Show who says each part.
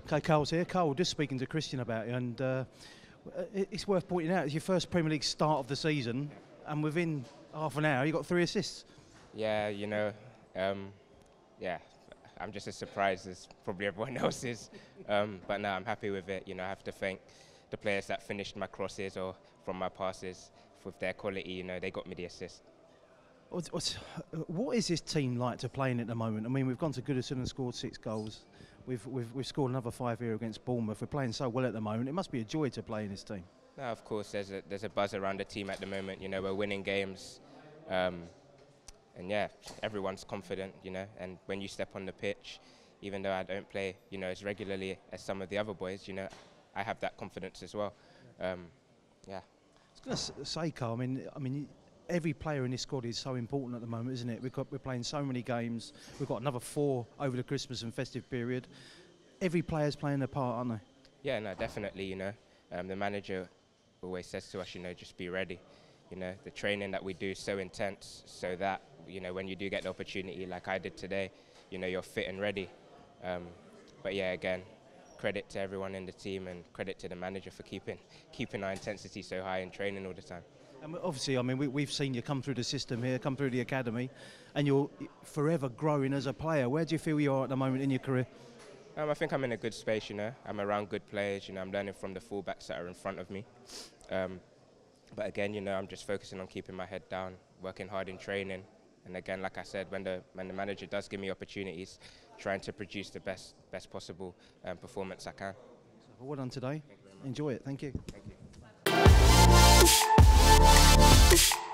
Speaker 1: Okay, Carl's here. Carl, just speaking to Christian about you, and it's worth pointing out, it's your first Premier League start of the season, and within half an hour you got 3 assists.
Speaker 2: Yeah, yeah, I'm just as surprised as probably everyone else is. But no, I'm happy with it. I have to thank the players that finished my crosses or from my passes with their quality. They got me the assist.
Speaker 1: What is this team like to play in at the moment? I mean, we've gone to Goodison and scored 6 goals. We've scored another 5 here against Bournemouth. We're playing so well at the moment. It must be a joy to play in this team.
Speaker 2: No, of course, there's a buzz around the team at the moment. We're winning games, and yeah, everyone's confident. And when you step on the pitch, even though I don't play, as regularly as some of the other boys, I have that confidence as well. Yeah.
Speaker 1: I was going to say, Carl, I mean, every player in this squad is so important at the moment, isn't it? We're playing so many games. We've got another 4 over the Christmas and festive period. Every player's playing their part, aren't they?
Speaker 2: Yeah, no, definitely. The manager always says to us, just be ready. The training that we do is so intense, so that when you do get the opportunity, like I did today, you're fit and ready. But yeah, again, credit to everyone in the team and credit to the manager for keeping our intensity so high in training all the time.
Speaker 1: And obviously, I mean, we've seen you come through the system here, come through the academy, and you're forever growing as a player. Where do you feel you are at the moment in your career?
Speaker 2: I think I'm in a good space, I'm around good players, I'm learning from the fullbacks that are in front of me. But again, I'm just focusing on keeping my head down, working hard in training. And again, like I said, when the manager does give me opportunities, trying to produce the best possible performance I can.
Speaker 1: So well done today. Enjoy it. Thank you.
Speaker 2: Thank you.